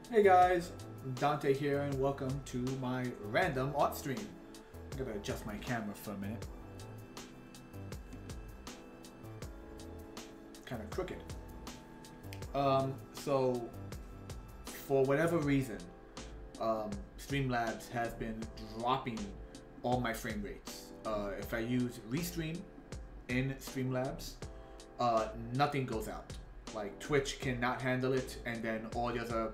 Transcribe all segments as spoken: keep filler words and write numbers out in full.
Hey guys, Dante here and welcome to my random art stream. I'm gonna adjust my camera for a minute. Kind of crooked. Um, so, for whatever reason, um, Streamlabs has been dropping all my frame rates. Uh, if I use Restream in Streamlabs, uh, nothing goes out. Like Twitch cannot handle it, and then all the other.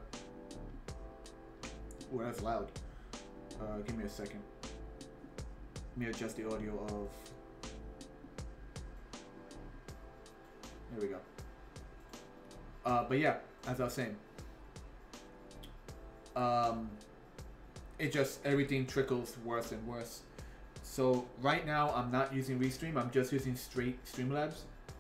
Oh, that's loud. Uh, give me a second. Let me adjust the audio of. There we go. Uh, but yeah, as I was saying, um, it just everything trickles worse and worse. So right now, I'm not using Restream. I'm just using straight Streamlabs.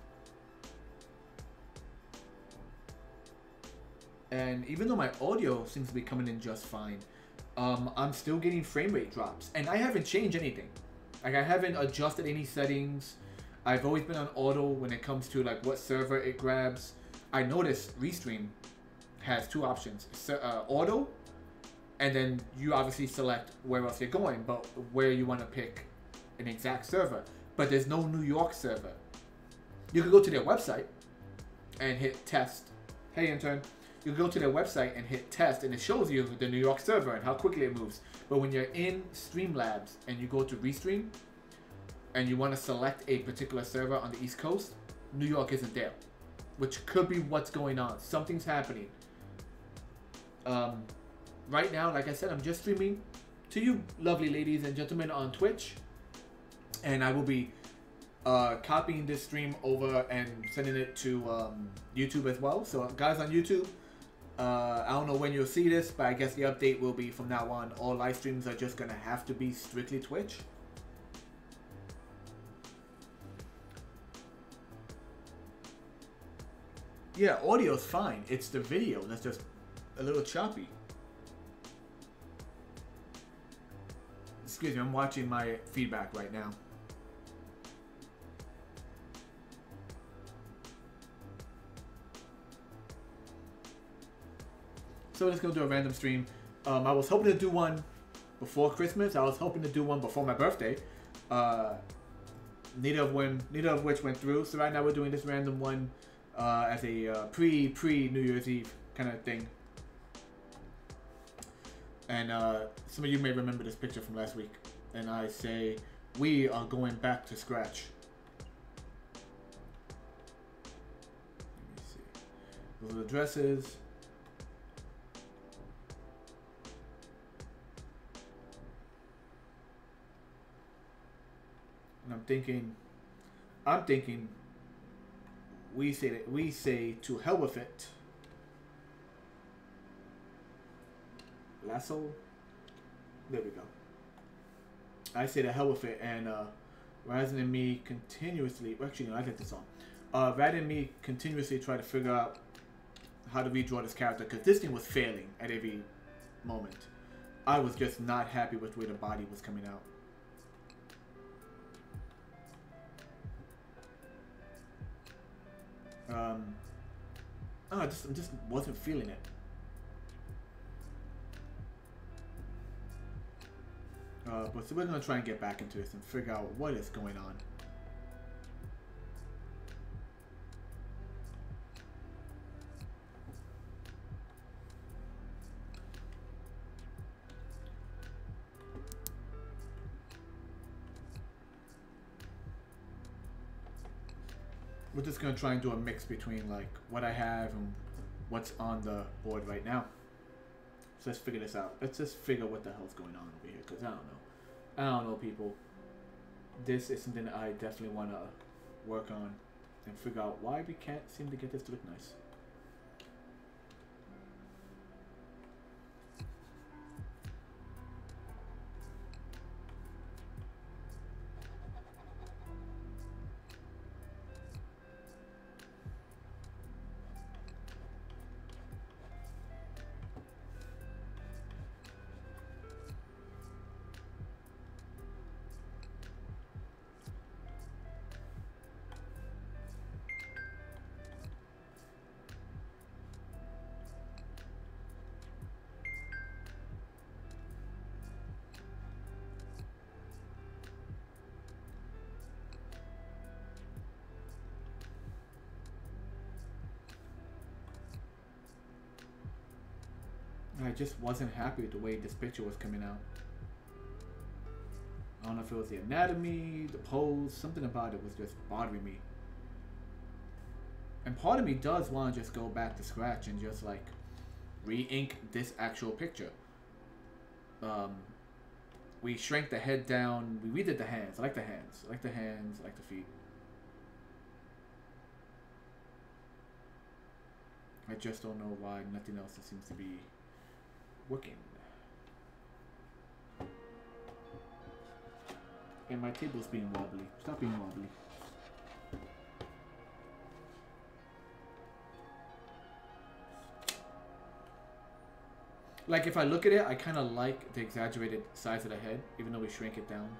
And even though my audio seems to be coming in just fine, um, I'm still getting frame rate drops. And I haven't changed anything. Like I haven't adjusted any settings. I've always been on auto when it comes to like what server it grabs. I noticed Restream has two options, uh, auto, and then you obviously select where else you're going, but where you want to pick an exact server. But there's no New York server. You could go to their website and hit test. Hey intern. You go to their website and hit test, and it shows you the New York server and how quickly it moves. But when you're in Streamlabs and you go to Restream and you want to select a particular server on the East Coast, New York isn't there, which could be what's going on. Something's happening. Um, right now, like I said, I'm just streaming to you lovely ladies and gentlemen on Twitch, and I will be uh, copying this stream over and sending it to um, YouTube as well. So guys on YouTube, Uh, I don't know when you'll see this, but I guess the update will be from now on. All live streams are just gonna have to be strictly Twitch. Yeah, audio's fine. It's the video that's just a little choppy. Excuse me, I'm watching my feedback right now. So let's go do a random stream. Um, I was hoping to do one before Christmas. I was hoping to do one before my birthday. Uh, neither of when, neither of which went through. So right now we're doing this random one uh, as a uh, pre pre New Year's Eve kind of thing. And uh, some of you may remember this picture from last week. And I say we are going back to scratch. Let me see. Those are the dresses. And I'm thinking, I'm thinking, we say that we say to hell with it. Lasso. There we go. I say to hell with it, and uh, rather than me continuously, well, actually, no, I get this song. Uh, rather than me continuously try to figure out how to redraw this character, because this thing was failing at every moment. I was just not happy with the way the body was coming out. Um, oh, I just, I just wasn't feeling it. Uh, but so we're gonna try and get back into this and figure out what is going on. We're just gonna try and do a mix between like what I have and what's on the board right now. So let's figure this out. Let's just figure what the hell's going on over here, because I don't know. I don't know, people. This is something that I definitely want to work on and figure out why we can't seem to get this to look nice. I just wasn't happy with the way this picture was coming out. I don't know if it was the anatomy, the pose, something about it was just bothering me. And part of me does want to just go back to scratch and just like re-ink this actual picture. Um, we shrank the head down. We redid the hands. I like the hands. I like the hands. I like the feet. I just don't know why nothing else seems to be working. And my table's being wobbly. Stop being wobbly. Like, if I look at it, I kind of like the exaggerated size of the head, even though we shrink it down.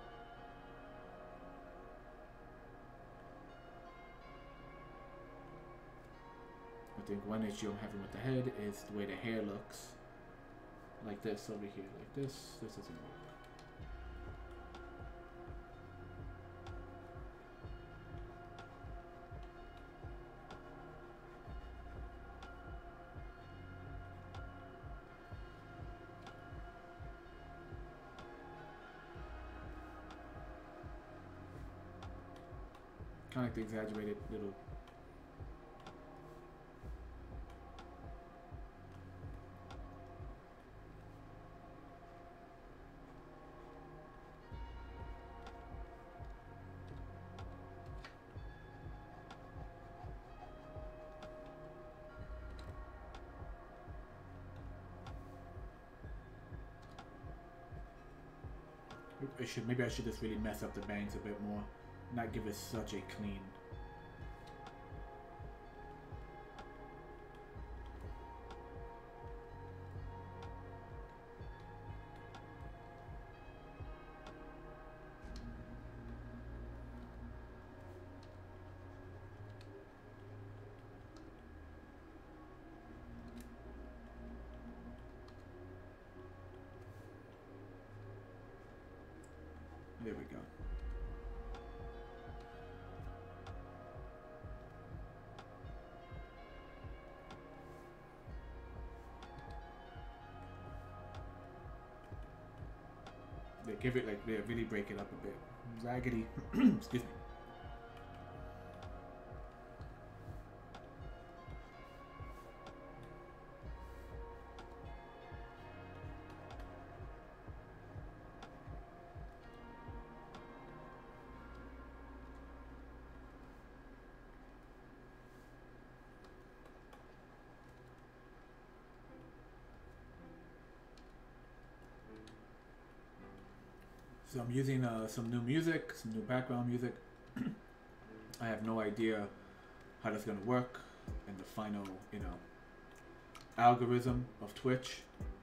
I think one issue I'm having with the head is the way the hair looks. Like this over here, like this. This doesn't work. Kind of like the exaggerated little. I should maybe I should just really mess up the bangs a bit more, not give it such a clean. There we go. They give it like they really break it up a bit. Raggedy. Excuse me. So I'm using uh, some new music, some new background music. I have no idea how that's gonna work in the final, you know, algorithm of Twitch.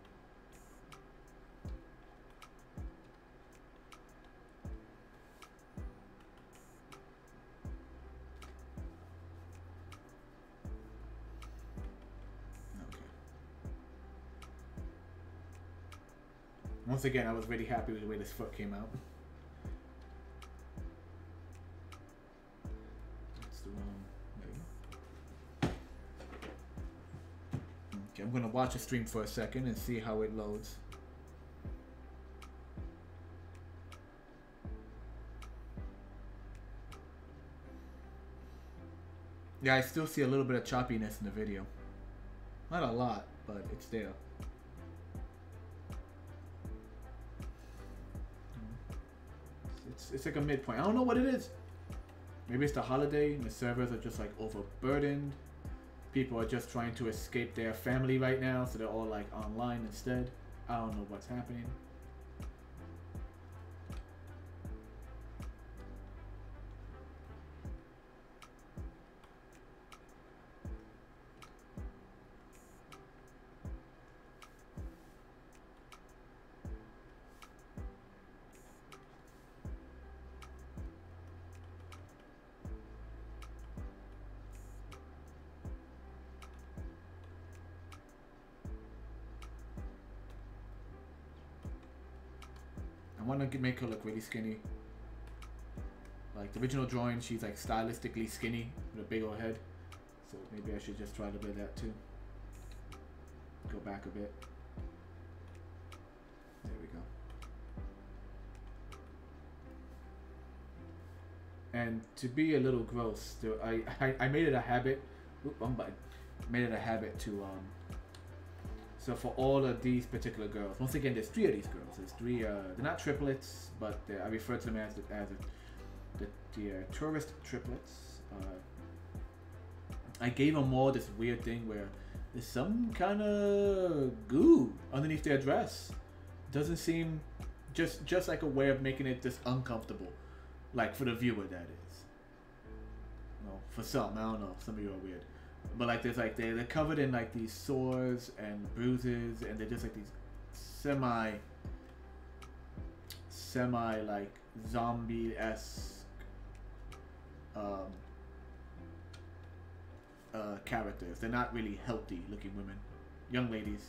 Once again, I was really happy with the way this foot came out. That's the wrong way. Okay, I'm gonna watch the stream for a second and see how it loads. Yeah, I still see a little bit of choppiness in the video. Not a lot, but it's there. It's, it's like a midpoint. I don't know what it is. Maybe it's the holiday and the servers are just like overburdened. People are just trying to escape their family right now, so they're all like online instead. I don't know what's happening. I want to make her look really skinny. Like the original drawing, she's like stylistically skinny with a big old head. So maybe I should just try to do that too. Go back a bit. And to be a little gross, to, I, I I made it a habit. Oop, wrong button. Made it a habit to um. So for all of these particular girls, once again, there's three of these girls. There's three. Uh, they're not triplets, but I refer to them as the, as a, the the uh, tourist triplets. Uh, I gave them all this weird thing where there's some kind of goo underneath their dress. Doesn't seem just just like a way of making it just uncomfortable, like for the viewer, that is. No, for some, I don't know. Some of you are weird. But like there's like they they're covered in like these sores and bruises, and they're just like these semi semi like zombie-esque um, uh, characters. They're not really healthy looking women, young ladies.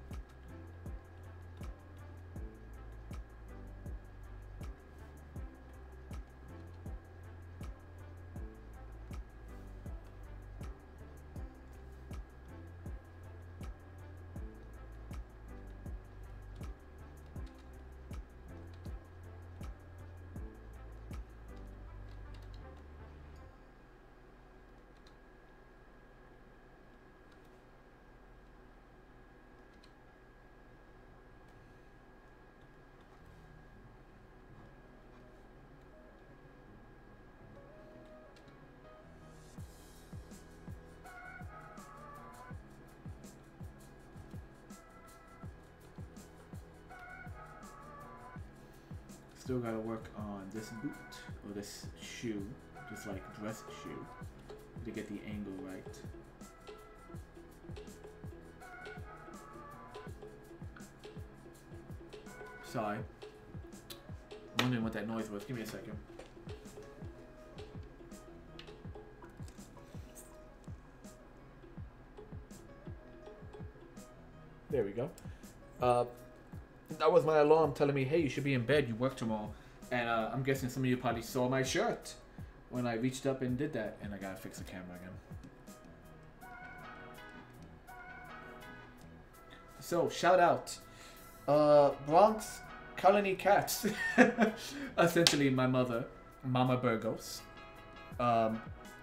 Still gotta work on this boot or this shoe, just like dress shoe, to get the angle right. Sorry. I'm wondering what that noise was. Give me a second. There we go. Uh, that was my alarm telling me, hey, you should be in bed. You work tomorrow. And uh, I'm guessing some of you probably saw my shirt when I reached up and did that. And I gotta fix the camera again. So, shout out. Uh, Bronx Colony Cats. Essentially, my mother, Mama Burgos, um,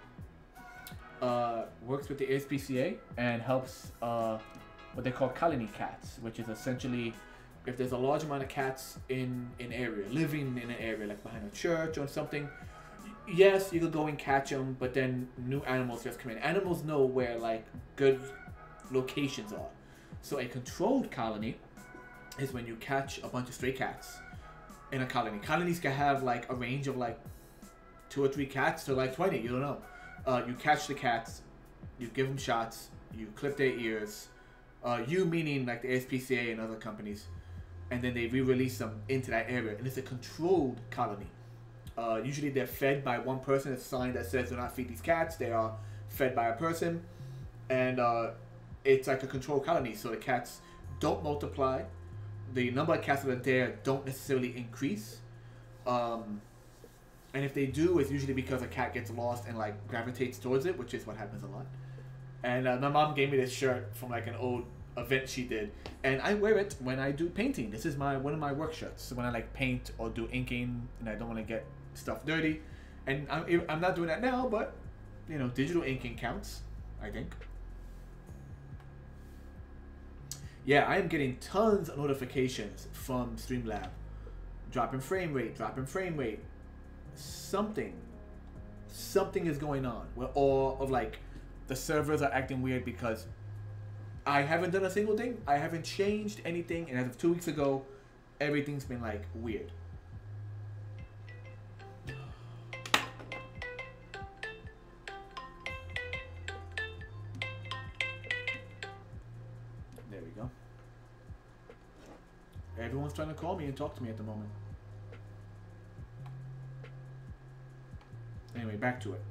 uh, works with the A S P C A and helps uh, what they call colony cats, which is essentially if there's a large amount of cats in an area, living in an area, like behind a church or something, yes, you could go and catch them, but then new animals just come in. Animals know where, like, good locations are. So a controlled colony is when you catch a bunch of stray cats in a colony. Colonies can have, like, a range of, like, two or three cats to, like, twenty. You don't know. Uh, you catch the cats, you give them shots, you clip their ears. Uh, you meaning, like, the A S P C A and other companies. And then they re-release them into that area. And it's a controlled colony. Uh, usually they're fed by one person. It's a sign that says do not feed these cats. They are fed by a person. And uh, it's like a controlled colony. So the cats don't multiply. The number of cats that are there don't necessarily increase. Um, and if they do, it's usually because a cat gets lost and like gravitates towards it, which is what happens a lot. And uh, my mom gave me this shirt from like an old event she did, and I wear it when I do painting. This is my one of my work shirts. So when I like paint or do inking and I don't want to get stuff dirty, and I'm, I'm not doing that now, but you know, digital inking counts, I think. Yeah, I am getting tons of notifications from Streamlab. Dropping frame rate, dropping frame rate. Something, something is going on. Where all of like the servers are acting weird because I haven't done a single thing. I haven't changed anything, and as of two weeks ago, everything's been like weird. There we go. Everyone's trying to call me and talk to me at the moment. Anyway, back to it.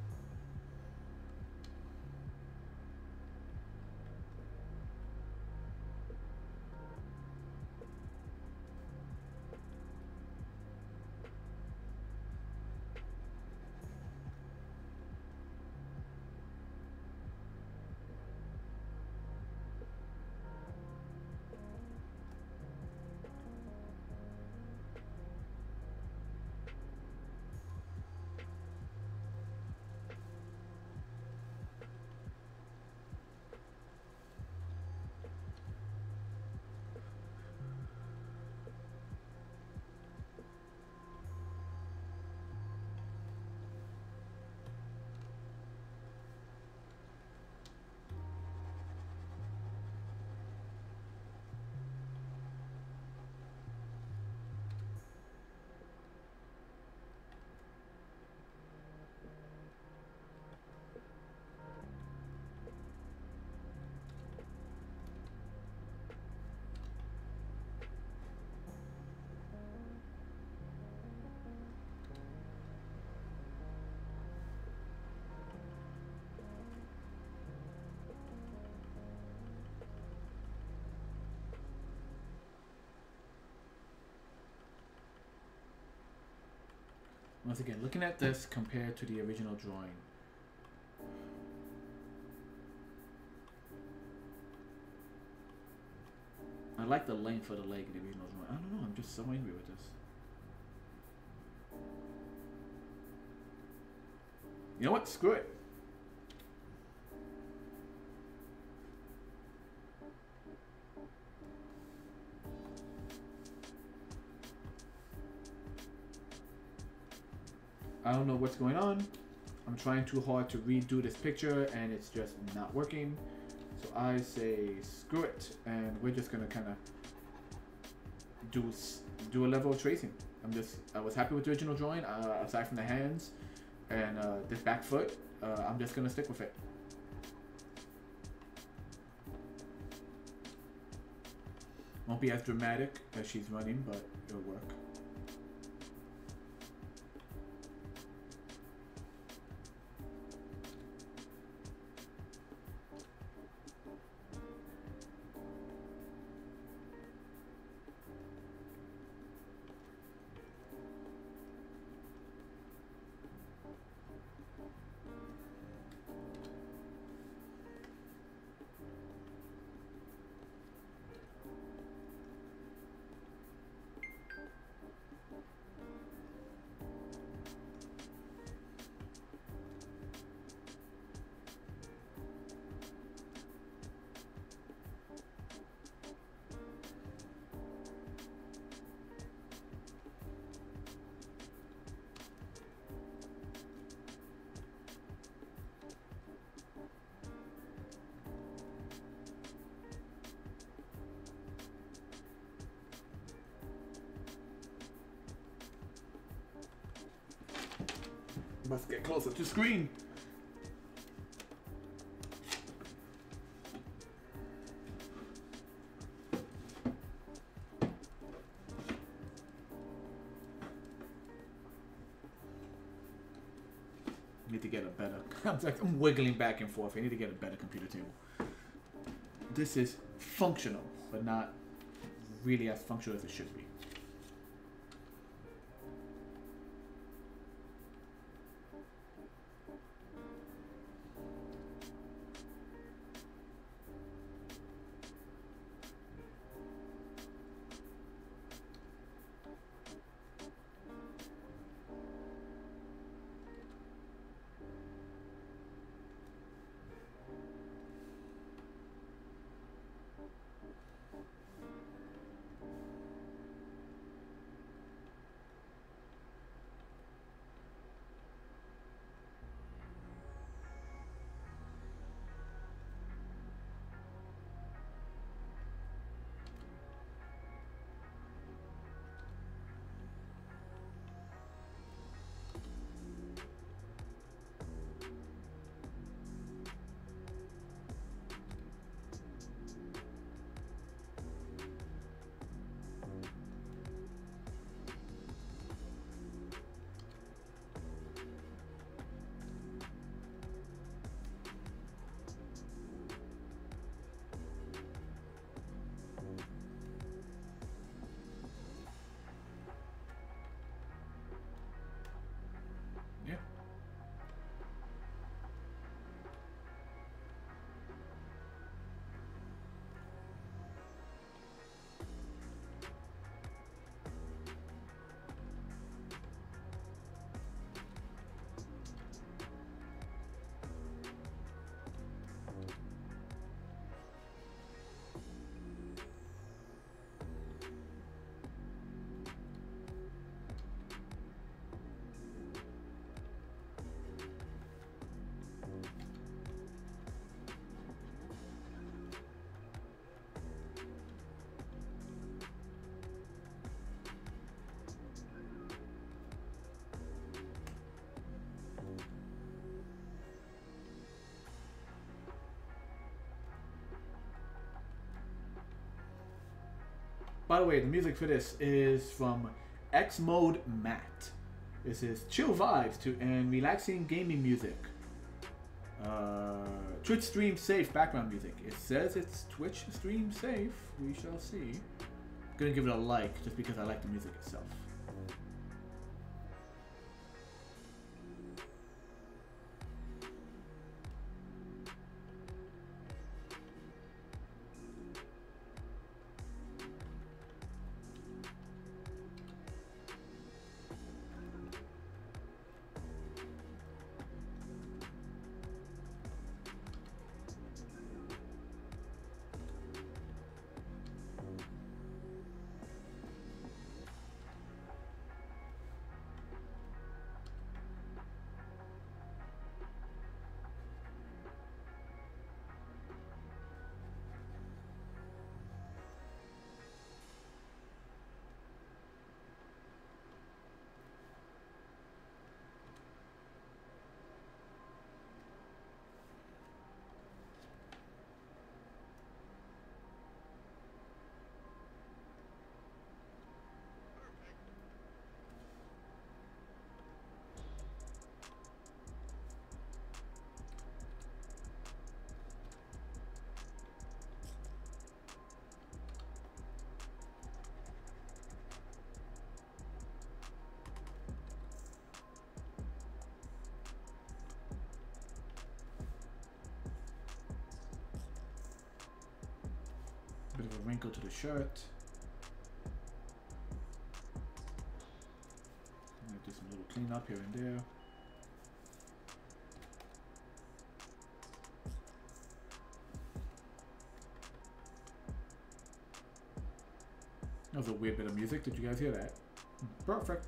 Once again, looking at this compared to the original drawing. I like the length of the leg in the original drawing. I don't know, I'm just so angry with this. You know what? Screw it. I don't know what's going on. I'm trying too hard to redo this picture and it's just not working. So I say screw it, and we're just gonna kind of do do a level of tracing. I'm just I was happy with the original drawing, uh, aside from the hands and uh, this back foot. Uh, I'm just gonna stick with it. Won't be as dramatic as she's running, but it'll work. Must get closer to screen. Need to get a better. I'm, like, I'm wiggling back and forth. I need to get a better computer table. This is functional, but not really as functional as it should be. By the way, the music for this is from X Mode Matt. This is chill vibes to and relaxing gaming music. Uh, Twitch stream safe background music. It says it's Twitch stream safe. We shall see. I'm gonna give it a like just because I like the music itself. wrinkle to the shirt. Do some little cleanup here and there. That was a weird bit of music. Did you guys hear that? Perfect.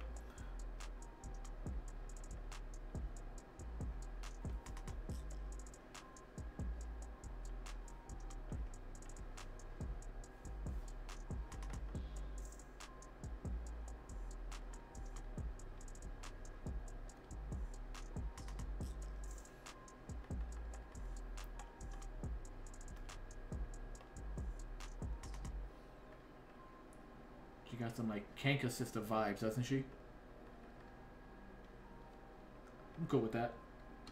She got some like Kanka sister vibes, doesn't she? I'm cool with that.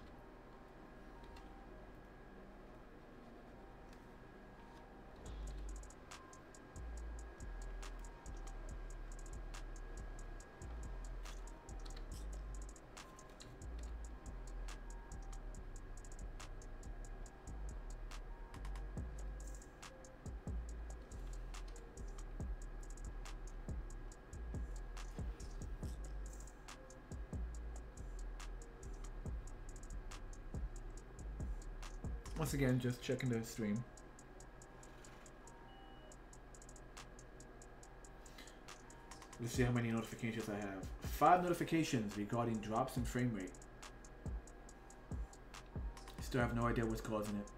Once again, just checking the stream. Let's see how many notifications I have. Five notifications regarding drops in frame rate. Still have no idea what's causing it.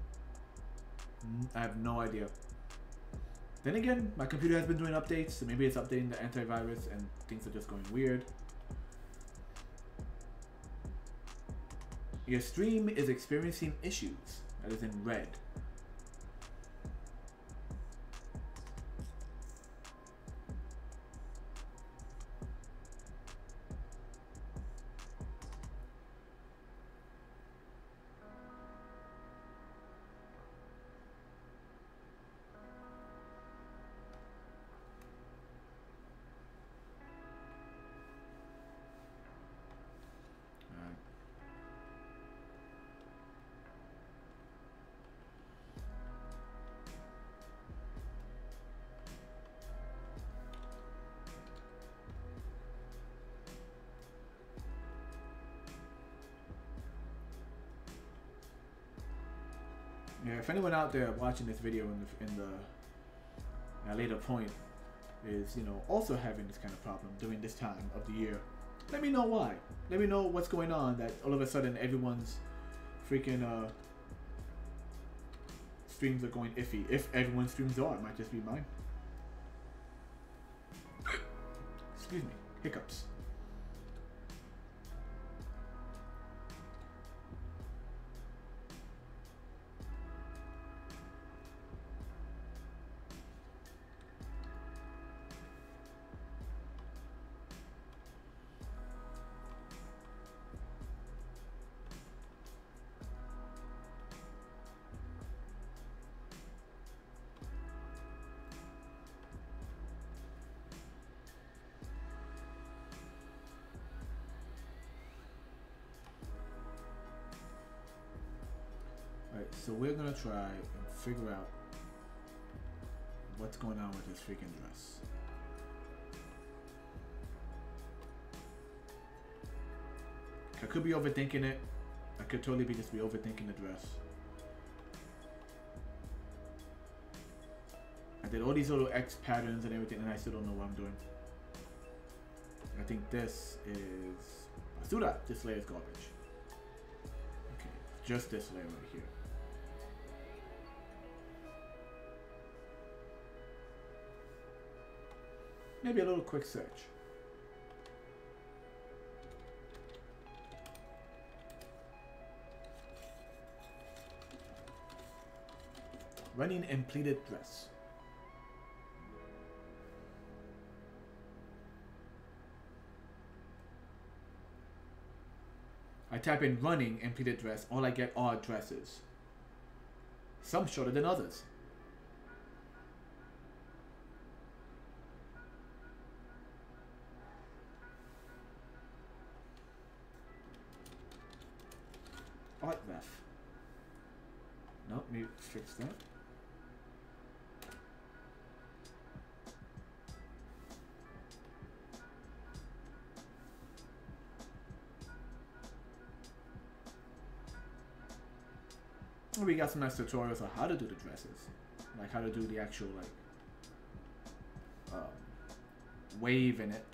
I have no idea. Then again, my computer has been doing updates, so maybe it's updating the antivirus and things are just going weird. Your stream is experiencing issues. That is in red. Yeah, if anyone out there watching this video in the, in the a later point is, you know, also having this kind of problem during this time of the year, let me know why. Let me know what's going on that all of a sudden everyone's freaking uh, streams are going iffy. If everyone's streams are, it might just be mine. Excuse me, hiccups. So we're gonna try and figure out what's going on with this freaking dress. I could be overthinking it. I could totally be just be overthinking the dress. I did all these little X patterns and everything, and I still don't know what I'm doing. I think this is basura. This layer is garbage. Okay, just this layer right here. Maybe a little quick search. Running in pleated dress. I type in running in pleated dress, all I get are dresses. Some shorter than others. Art ref. Nope, need to fix that. Well, we got some nice tutorials on how to do the dresses, like how to do the actual like um, wave in it.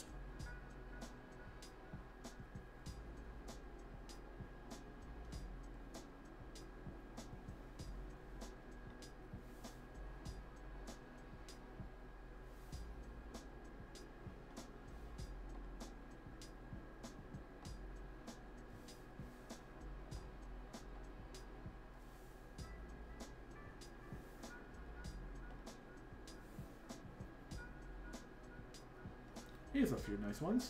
Here's a few nice ones.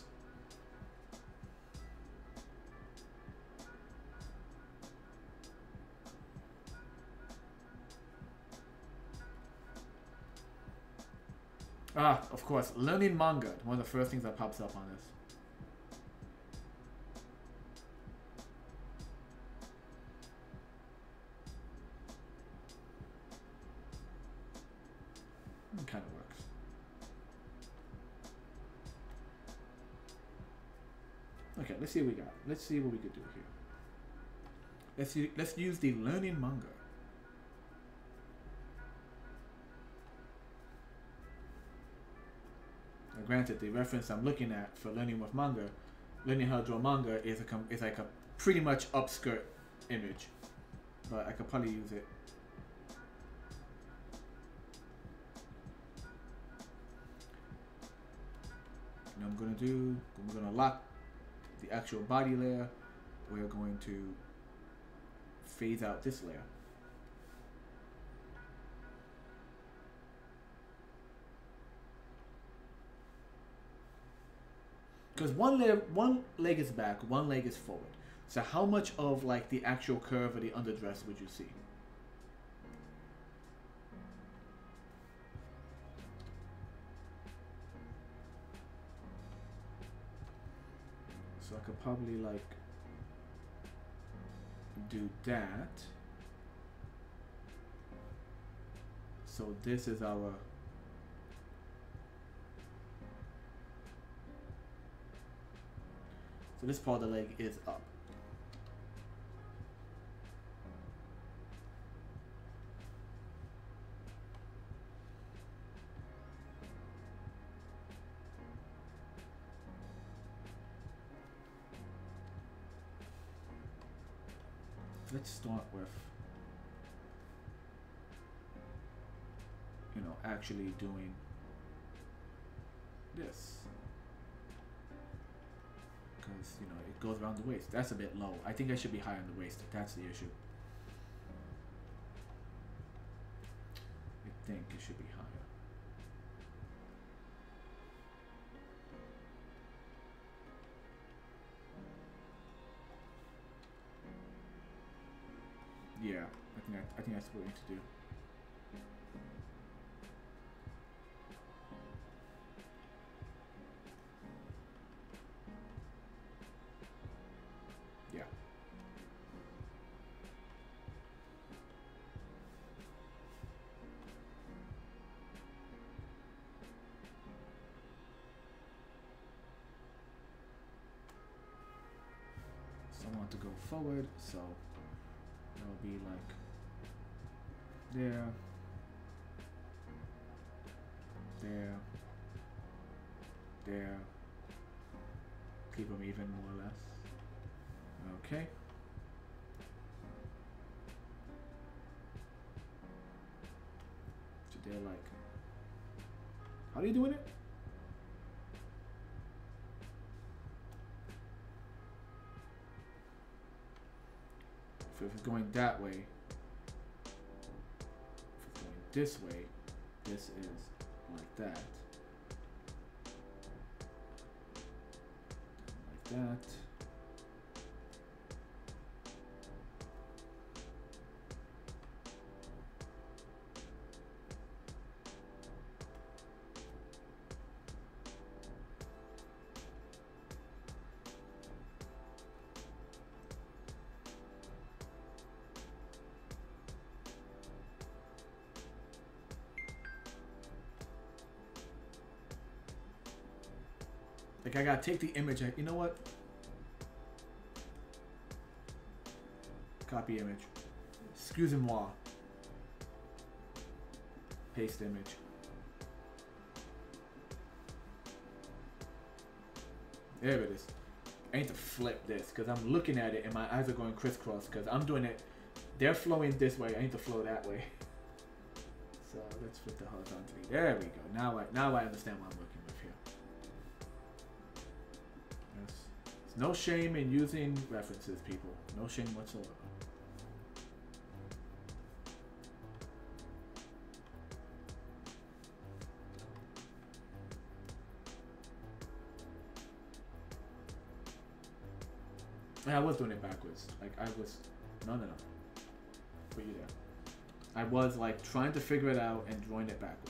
Ah, of course, learning manga. One of the first things that pops up on this. It kind of works. Okay, let's see what we got. Let's see what we could do here. Let's use, let's use the learning manga. Now, granted, the reference I'm looking at for learning with manga, learning how to draw manga is a com is like a pretty much upskirt image, but I could probably use it. And I'm gonna do. I'm gonna lock the actual body layer. We're going to phase out this layer. Because one leg, one leg is back, one leg is forward. So how much of like the actual curve of the underdress would you see? So I could probably like do that. So this is our So this part of the leg is up. Let's start with, you know, actually doing this. Because, you know, it goes around the waist. That's a bit low. I think I should be higher on the waist. That's the issue. I think it should be higher. Yeah, I think I, I think that's what we need to do. Yeah. So I want to go forward, so it'll be like there, there, there. Keep them even more or less. Okay. So they're like, how are you doing it? If it's going that way, if it's going this way, this is like that. Like that. Like I gotta take the image. You know what? Copy image. Excusez-moi. Paste image. There it is. I need to flip this because I'm looking at it and my eyes are going crisscross because I'm doing it. They're flowing this way. I need to flow that way. So let's flip the horizontally. There we go. Now I now I understand what I'm working with here. Yes. There's no shame in using references, people. No shame whatsoever. I was doing it backwards. Like I was, no, no, no. Put you there. I was like trying to figure it out and drawing it backwards.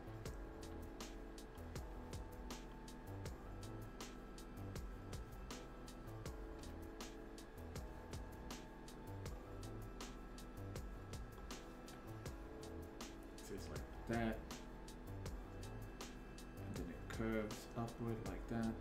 So it's like that, and then it curves upward like that.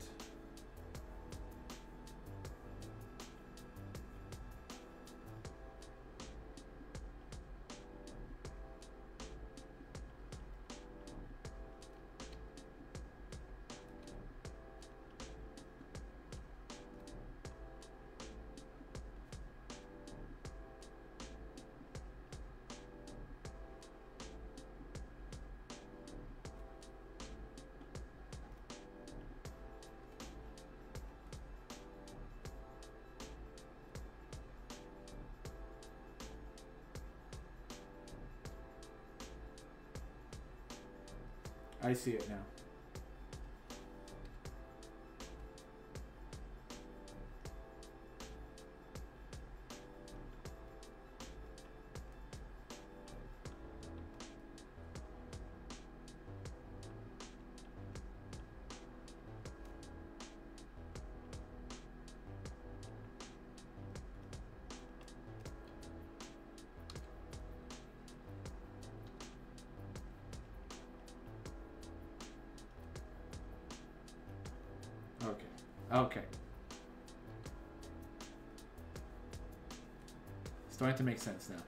I see it now. Okay. Starting to make sense now.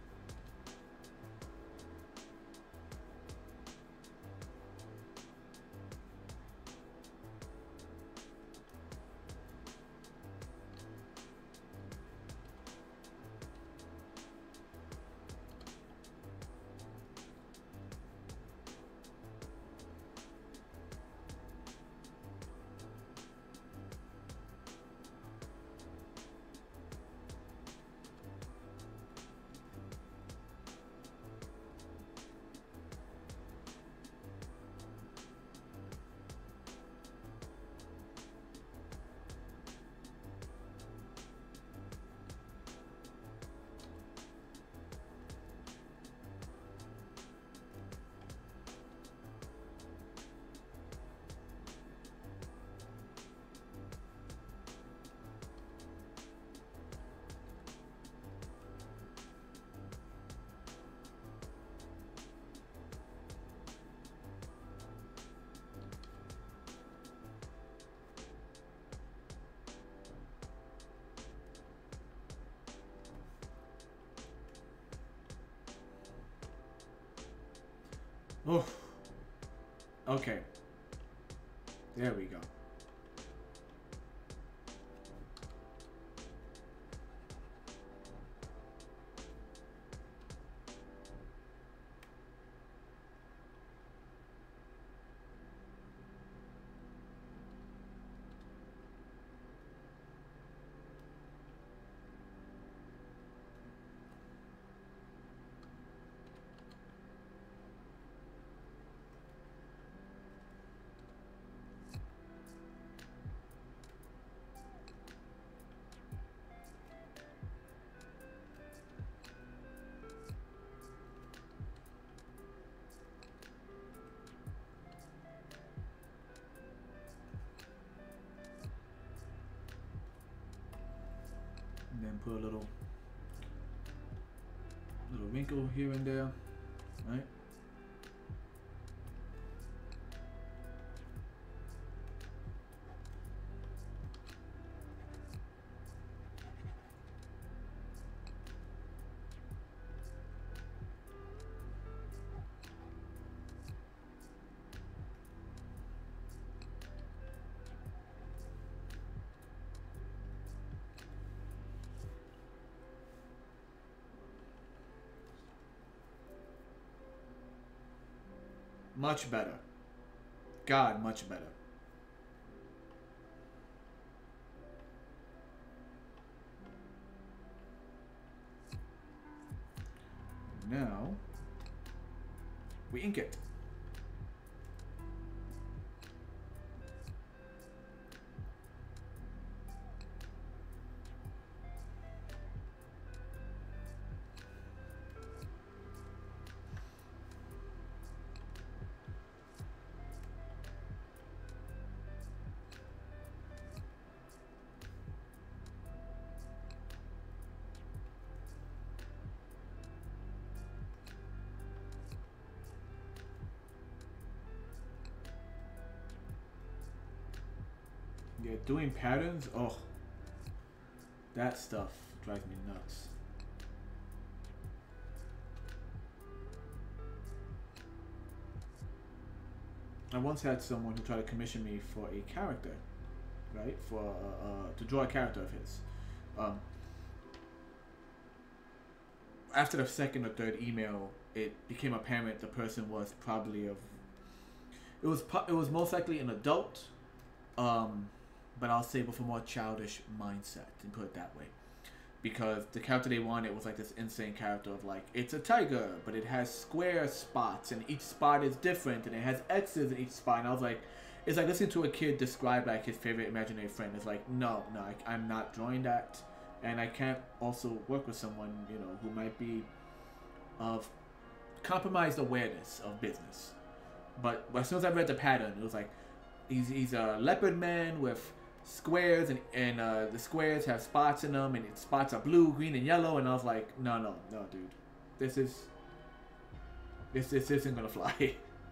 Oh, okay. There we go. And then put a little little wrinkle here and there, right? Much better. God, much better. Now, we ink it. Yeah, doing patterns, oh, that stuff drives me nuts. I once had someone who tried to commission me for a character, right? For uh, uh, to draw a character of his. Um, after the second or third email, it became apparent the person was probably of. It was it was most likely an adult. Um, but I'll say with a more childish mindset, and put it that way, because the character they wanted was like this insane character of like, it's a tiger, but it has square spots, and each spot is different, and it has X's in each spot. And I was like, it's like listening to a kid describe like his favorite imaginary friend. It's like, no, no, I, I'm not drawing that, and I can't also work with someone, you know, who might be of compromised awareness of business. But as soon as I read the pattern, it was like, he's he's a leopard man with squares, and and uh, the squares have spots in them, and the spots are blue, green, and yellow. And I was like, no, no, no, dude, this is this this isn't gonna fly.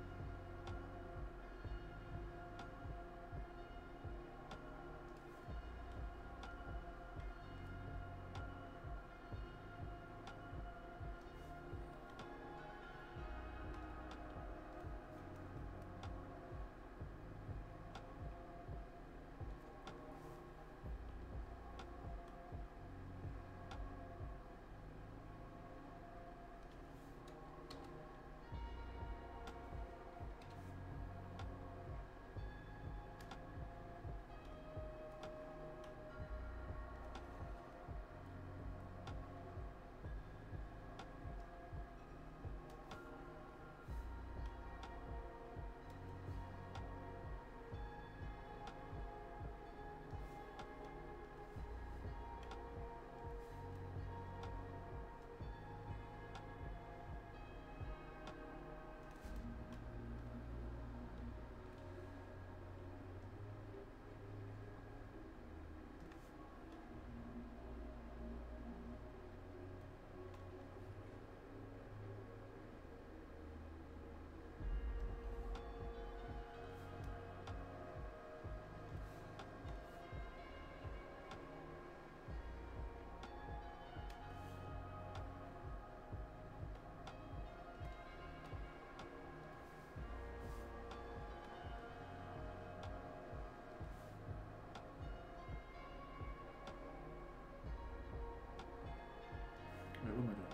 Wait, what am I doing?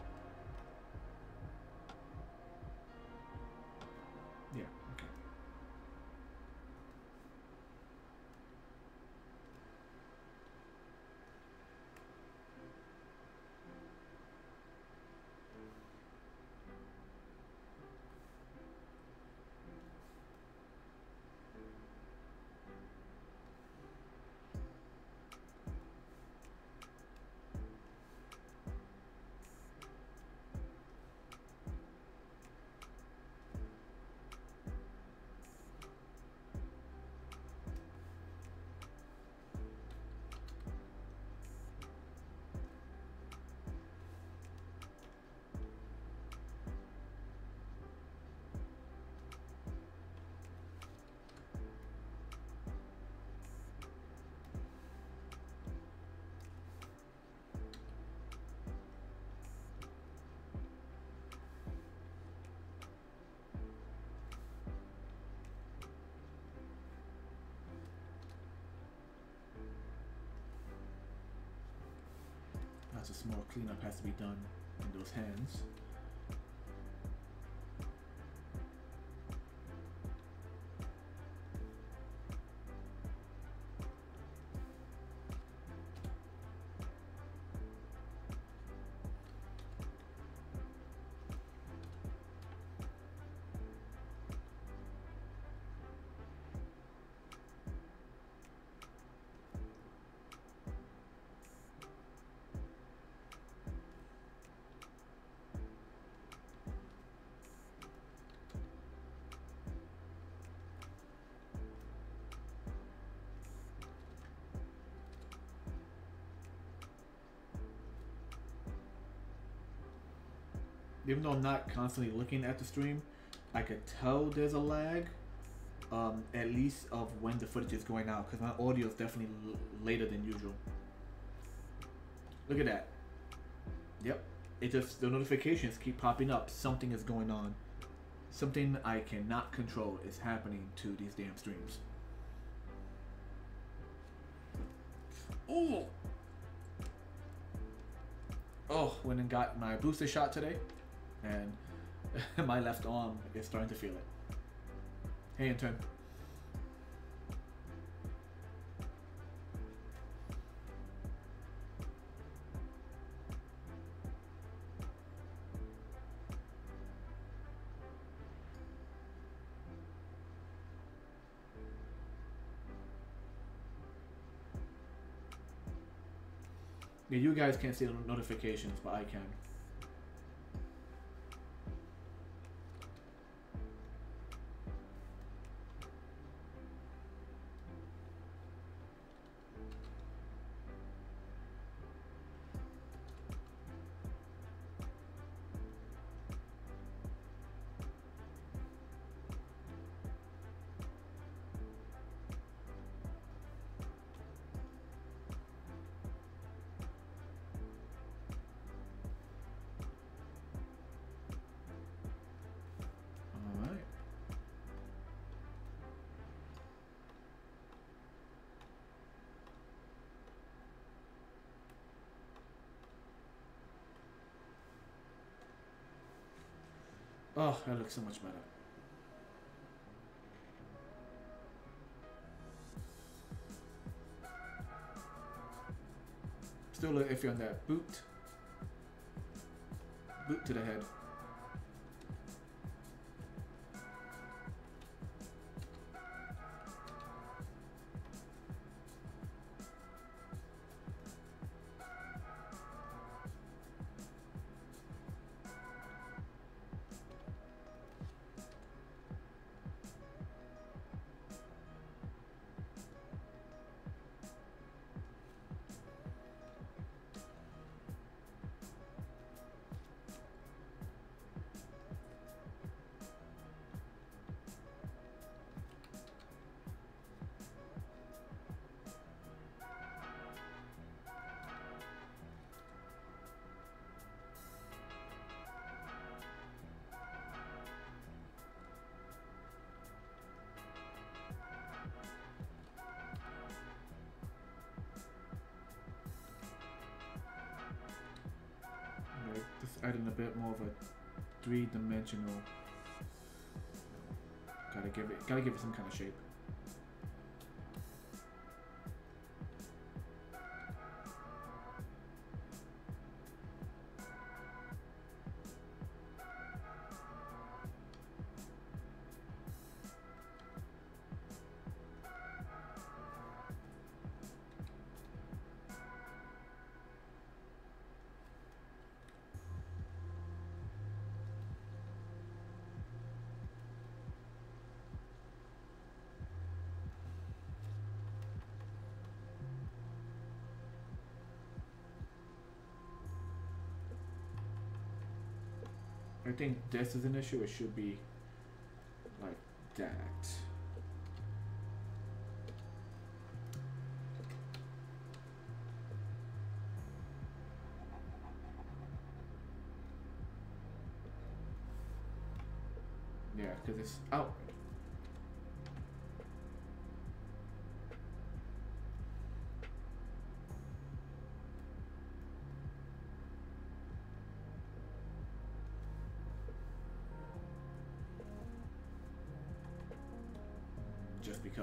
Yeah, okay. Lots of small cleanup has to be done in those hands. even though I'm not constantly looking at the stream, I could tell there's a lag, um, at least of when the footage is going out, because my audio is definitely l later than usual. Look at that. Yep. It just, the notifications keep popping up. Something is going on. Something I cannot control is happening to these damn streams. Oh! Oh, went and got my booster shot today, and my left arm is starting to feel it. Hey, intern. Yeah, you guys can't see the notifications, but I can. Oh, that looks so much better. Still a little iffy on that boot. Boot to the head. Just adding a bit more of a three-dimensional. Gotta give it, gotta give it some kind of shape. I think this is an issue. It should be like that. Yeah, because it's out. Just because.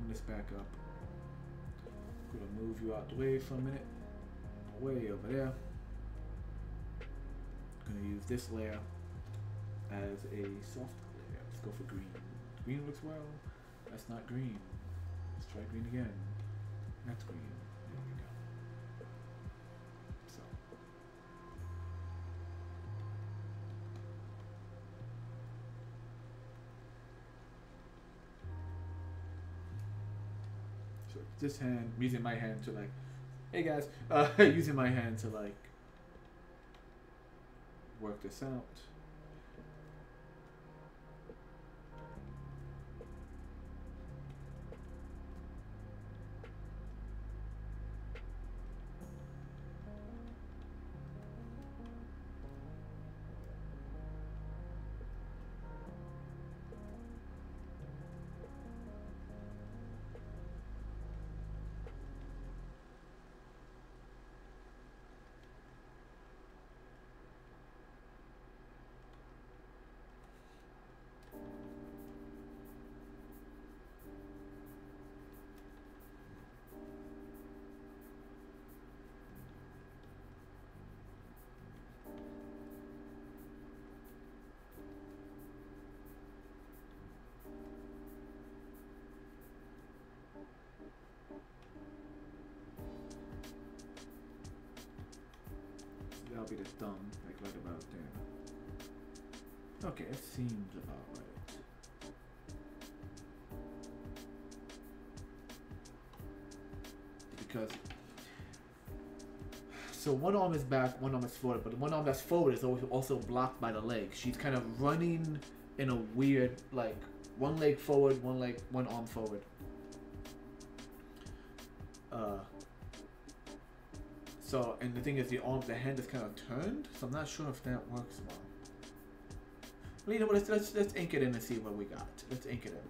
open this back up. Gonna move you out the way for a minute. Way over there. Gonna use this layer as a soft layer. Let's go for green. Green looks well. That's not green. Let's try green again. That's green. There we go. So. So this hand, I'm using my hand to like, hey guys, uh, using my hand to like work this out. That'll be the thumb, like right about there. Okay, it seems about right. Because, so one arm is back, one arm is forward, but the one arm that's forward is always also blocked by the leg. She's kind of running in a weird, like, one leg forward, one leg, one arm forward. Uh, So, and the thing is, the arm, the hand is kind of turned, so I'm not sure if that works well. Well, you know what, let's, let's, let's ink it in and see what we got. Let's ink it in.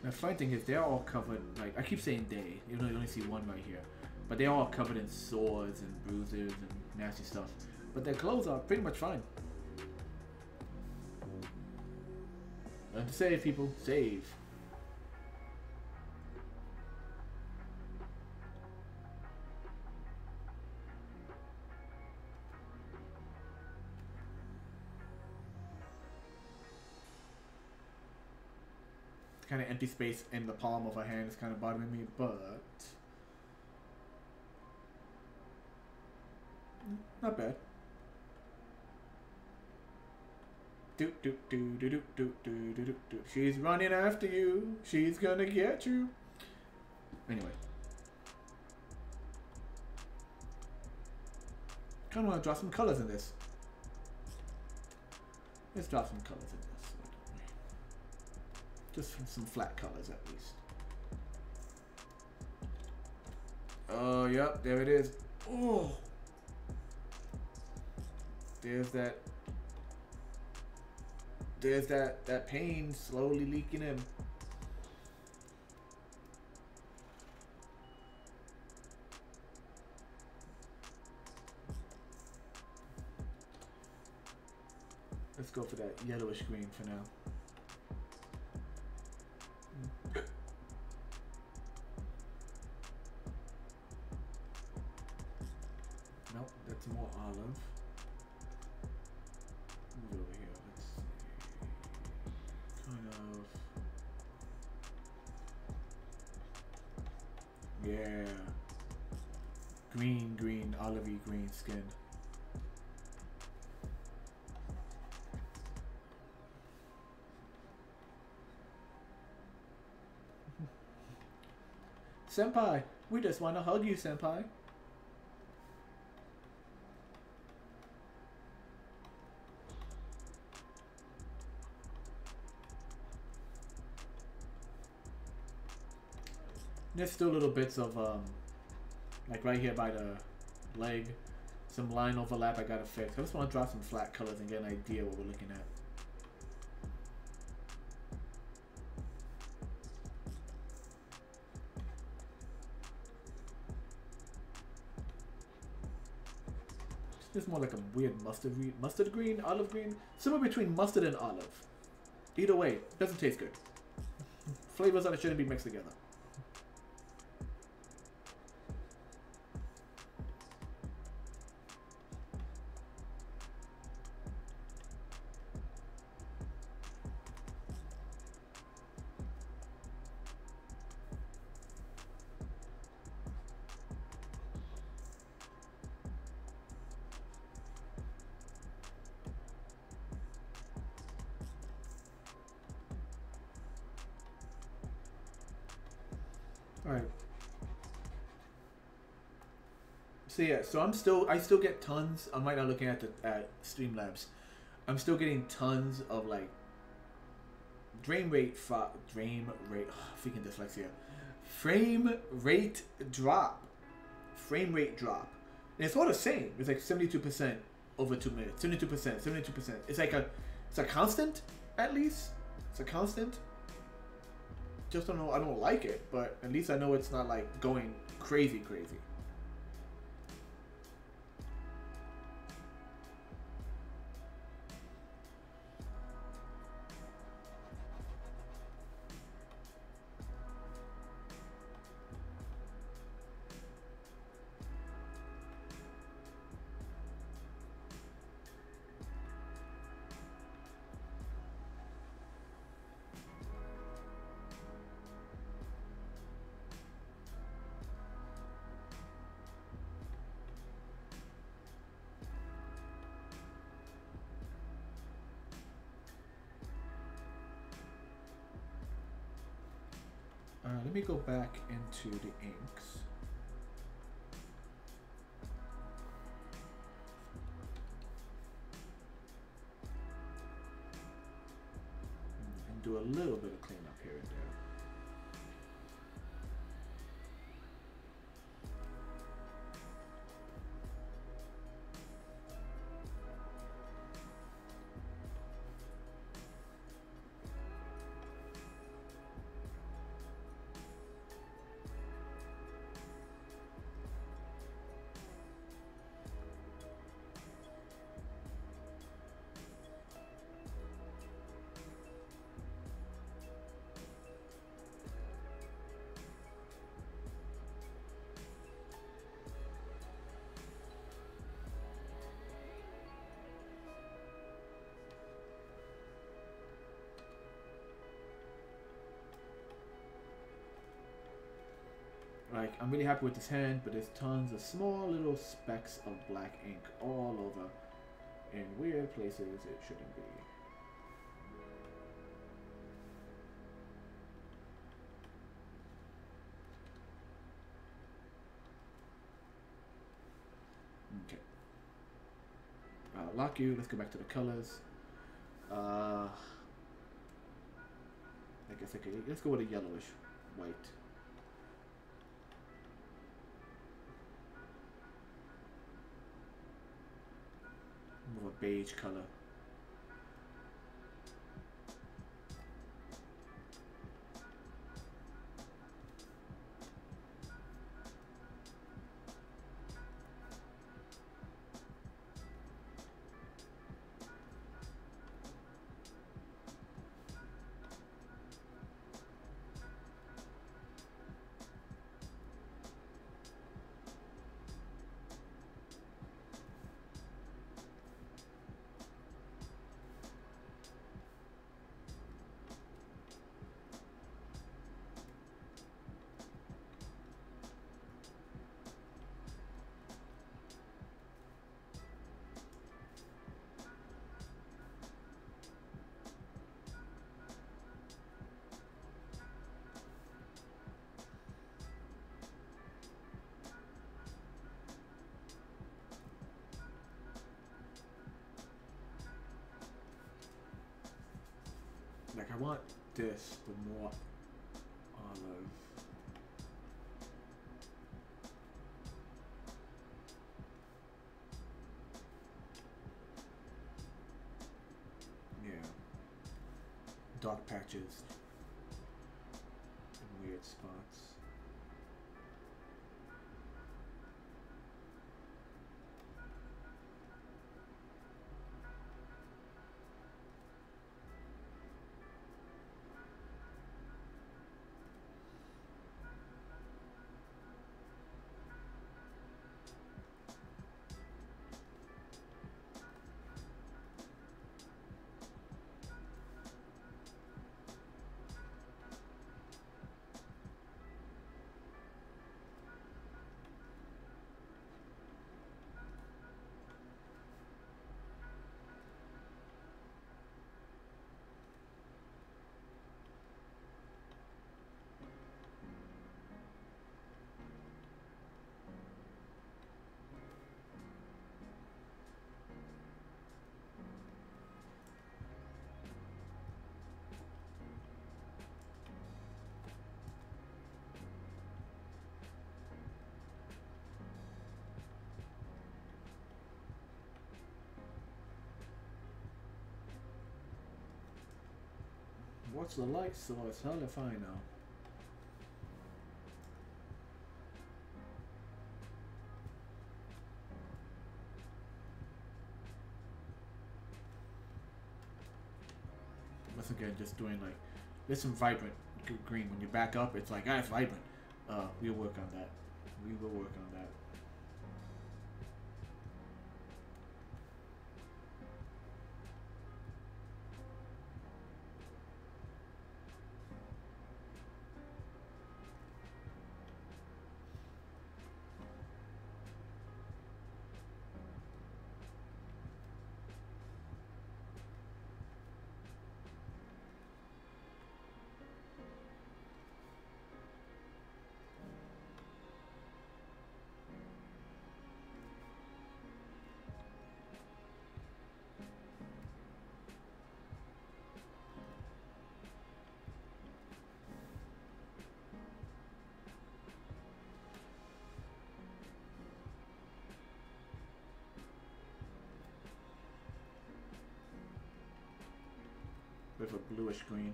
The funny thing is, they're all covered, like, I keep saying they, even though you only see one right here. But they're all covered in swords and bruises and nasty stuff. But their clothes are pretty much fine. Learn to save, people. Save. Kind of empty space in the palm of her hand is kind of bothering me, but not bad. Do do do do do do do do do. She's running after you. She's gonna get you. Anyway, kind of want to draw some colors in this. Let's draw some colors in this. Just from some flat colors at least. Oh, yep, there it is. Oh, there's that. There's that that pain slowly leaking in. Let's go for that yellowish green for now. Nope, that's more olive. Move it over here. Let's see. Kind of. Yeah. Green, green, olivey green skin. Senpai, we just want to hug you, Senpai. There's still little bits of, um, like right here by the leg, some line overlap I gotta fix. I just want to draw some flat colors and get an idea what we're looking at. It's more like a weird mustard green, mustard green, olive green, somewhere between mustard and olive. Either way, doesn't taste good. Flavors that shouldn't be mixed together. Alright. So yeah, so I'm still, I still get tons, I'm right now looking at the, at Streamlabs. I'm still getting tons of like, frame rate, frame rate, oh, freaking dyslexia. Frame rate drop. Frame rate drop. And it's all the same. It's like seventy-two percent over two minutes. seventy-two percent, seventy-two percent. It's like a, it's a constant, at least. It's a constant. Just don't know, I don't like it, but at least I know it's not like going crazy crazy. Uh, let me go back into the inks. And do a little bit of cleanup here and there. Like, I'm really happy with this hand, but there's tons of small little specks of black ink all over in weird places it shouldn't be. Okay. Uh, lock you. Let's go back to the colors. Uh, I guess I could. Let's go with a yellowish white. More of a beige color. Like, I want this, the more olive. Yeah. Dark patches. And weird spots. What's the light source? How do I find now? Once again, just doing like, there's some vibrant green. When you back up, it's like, ah, it's vibrant. Uh, we'll work on that. We will work on that. With a bluish green.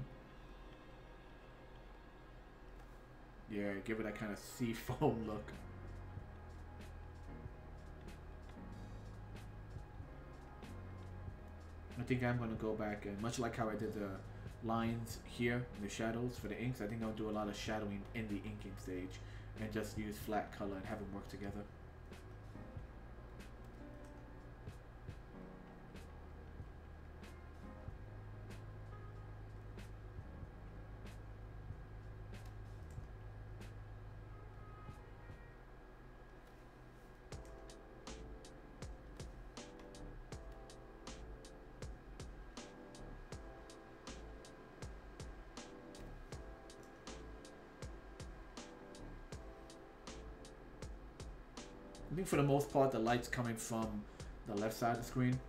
Yeah, give it that kind of sea foam look. I think I'm going to go back and much like how I did the lines here, the shadows for the inks, I think I'll do a lot of shadowing in the inking stage and just use flat color and have them work together. think for the most part, the light's coming from the left side of the screen.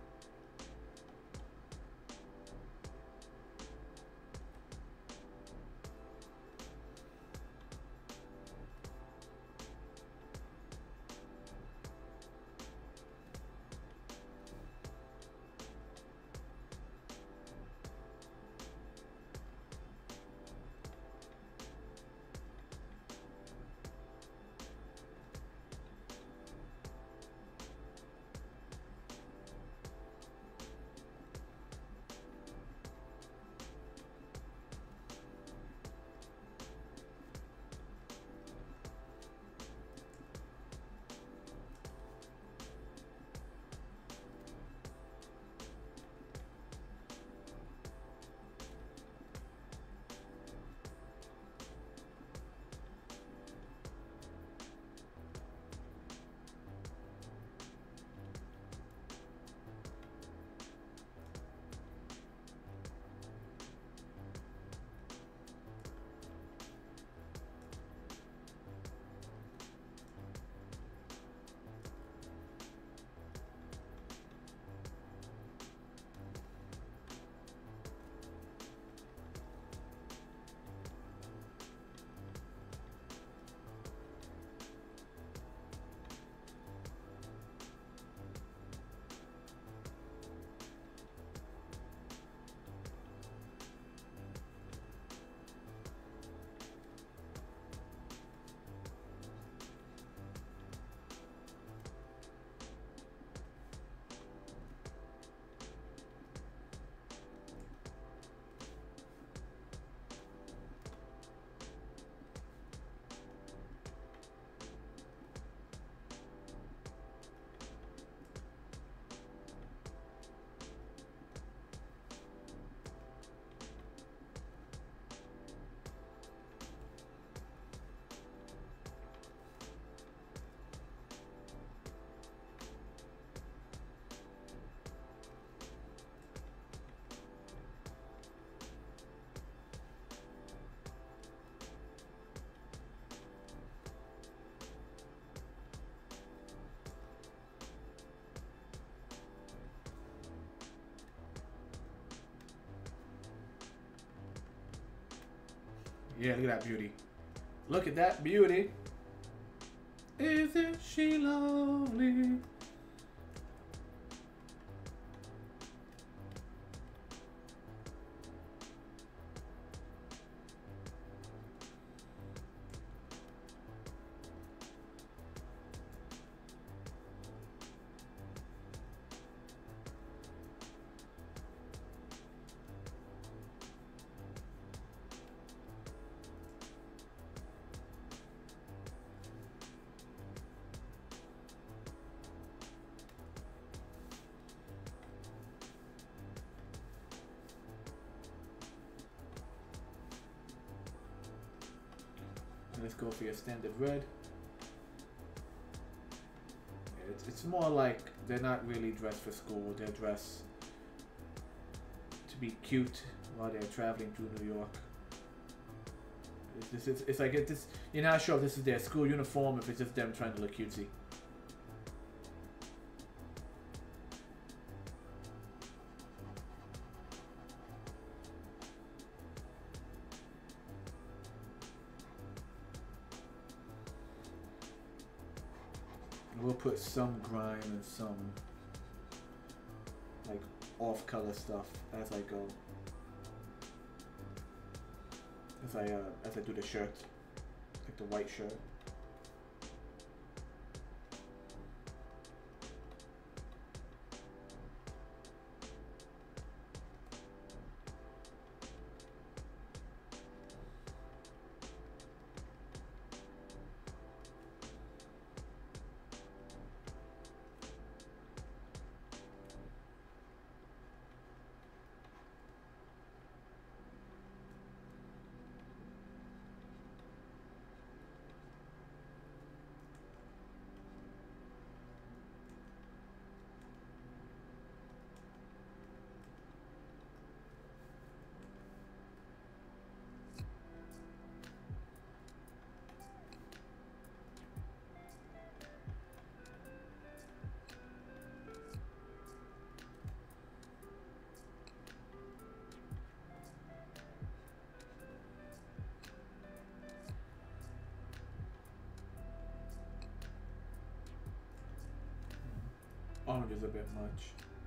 Yeah, look at that beauty. Look at that beauty. Isn't she lovely? Let's go for your standard red. Yeah, it's, it's more like they're not really dressed for school. They're dressed to be cute while they're traveling through New York. It's, it's, it's like it, this, you're not sure if this is their school uniform, if it's just them trying to look cutesy. We'll put some grime and some like off-color stuff as I go, as I uh, as I do the shirt, like the white shirt. orange is a bit much.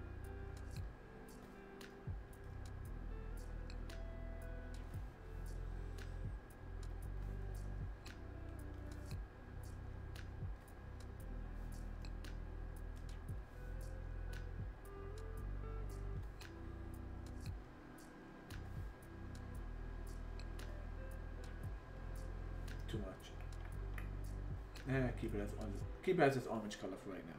Too much. Eh, keep it as orange. Keep it as this orange color for right now.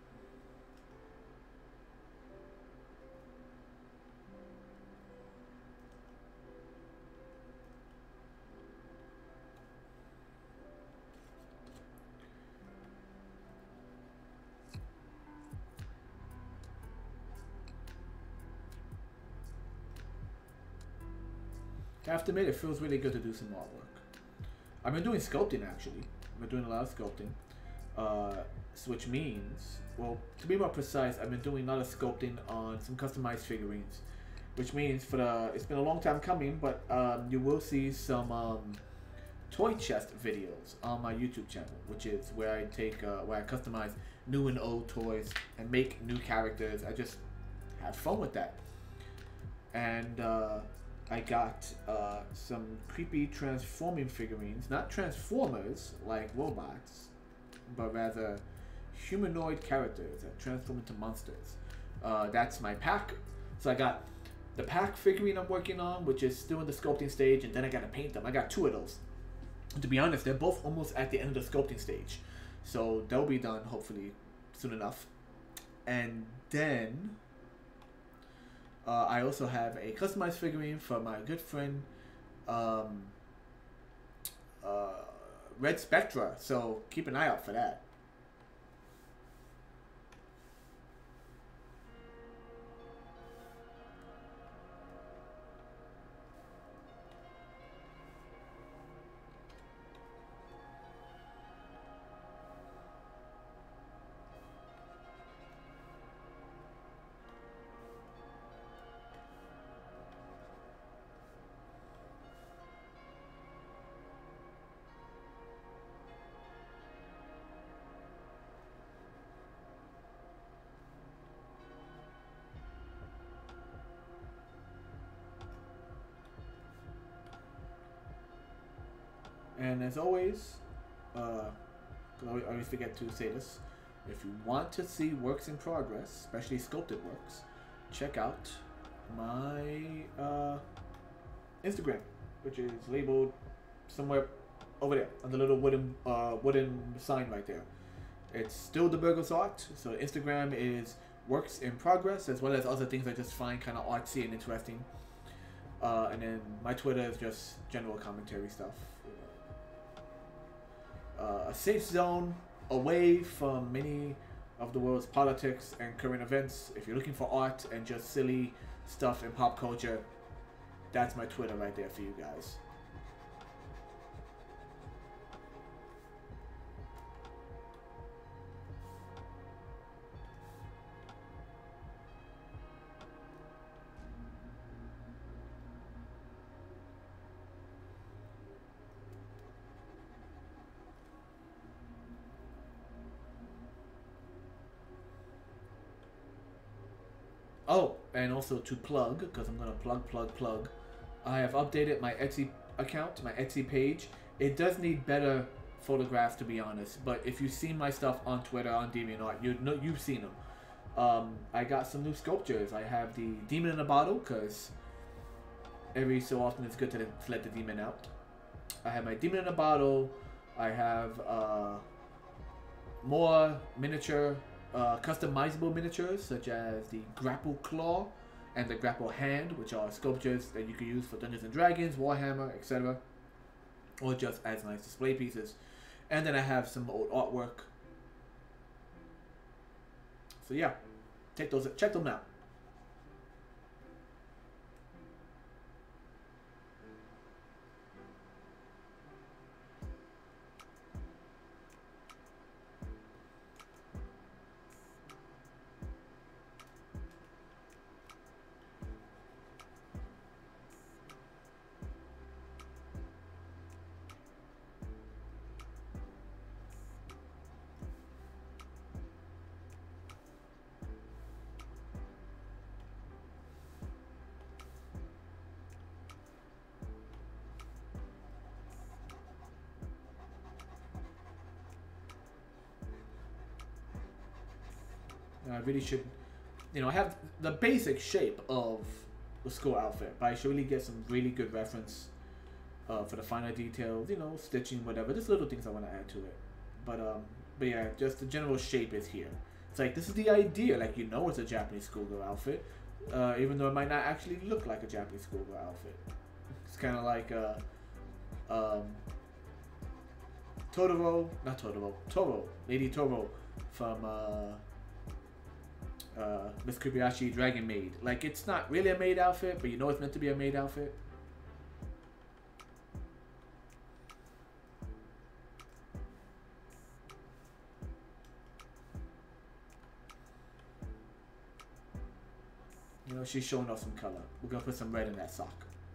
I have to admit, it feels really good to do some artwork. I've been doing sculpting actually. I've been doing a lot of sculpting, uh, which means, well, to be more precise, I've been doing a lot of sculpting on some customized figurines, which means for the, it's been a long time coming, but um, you will see some um, toy chest videos on my YouTube channel, which is where I take, uh, where I customize new and old toys and make new characters. I just have fun with that. And uh, I got uh, some creepy transforming figurines, not transformers like robots, but rather humanoid characters that transform into monsters. Uh, that's my pack. So I got the pack figurine I'm working on, which is still in the sculpting stage, and then I gotta paint them. I got two of those. And to be honest, they're both almost at the end of the sculpting stage. So they'll be done hopefully soon enough. And then Uh, I also have a customized figurine for my good friend um, uh, Red Spectra, so keep an eye out for that. And as always, uh, I always forget to say this, if you want to see works in progress, especially sculpted works, check out my uh, Instagram, which is labeled somewhere over there on the little wooden uh, wooden sign right there. It's still the Burgos Art, so Instagram is works in progress, as well as other things I just find kind of artsy and interesting. Uh, and then my Twitter is just general commentary stuff. Uh, a safe zone away from many of the world's politics and current events. If you're looking for art and just silly stuff in pop culture, that's my Twitter right there for you guys. Oh, and also to plug, because I'm going to plug, plug, plug, I have updated my Etsy account, my Etsy page. It does need better photographs, to be honest, but if you've seen my stuff on Twitter, on DeviantArt, you know, you've seen them. Um, I got some new sculptures. I have the demon in a bottle, because every so often it's good to let the demon out. I have my demon in a bottle. I have uh, more miniature Uh, customizable miniatures such as the grapple claw and the grapple hand, which are sculptures that you can use for Dungeons and Dragons, Warhammer, et cetera, or just as nice display pieces. And then I have some old artwork. So yeah, take those, check them out. And I really should, you know, I have the basic shape of the school outfit, but I should really get some really good reference uh, for the finer details, you know, stitching, whatever. Just little things I want to add to it. But um, but yeah, just the general shape is here. It's like, this is the idea. Like, you know, it's a Japanese schoolgirl outfit, uh, even though it might not actually look like a Japanese schoolgirl outfit. It's kind of like uh, um, Totoro, not Totoro, Toro, Lady Toro from uh, uh, Miss Kobayashi Dragon Maid. Like, it's not really a maid outfit, but you know it's meant to be a maid outfit. You know, she's showing off some color. We're gonna put some red in that sock.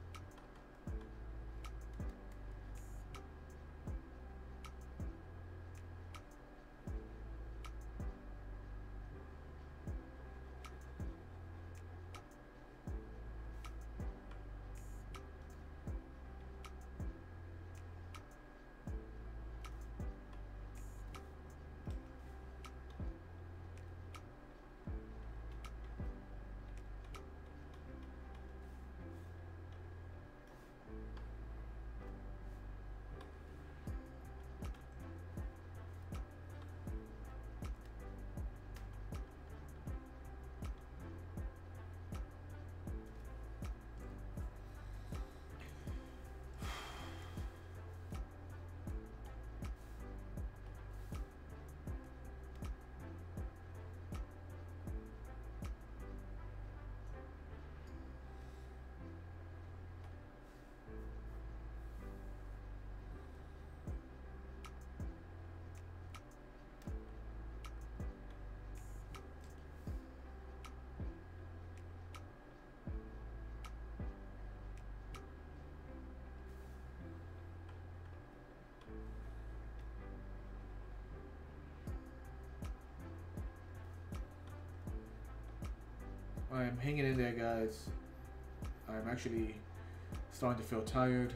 I'm hanging in there, guys. I'm actually starting to feel tired.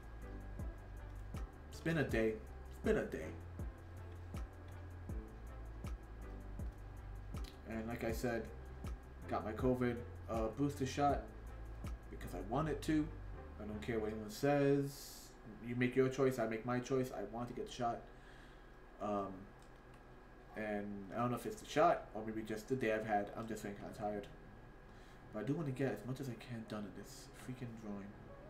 It's been a day. It's been a day. And like I said, got my COVID uh, booster shot because I wanted to. I don't care what anyone says. You make your choice, I make my choice. I want to get the shot. Um, and I don't know if it's the shot or maybe just the day I've had. I'm just feeling kind of tired. But I do want to get as much as I can done in this freaking drawing.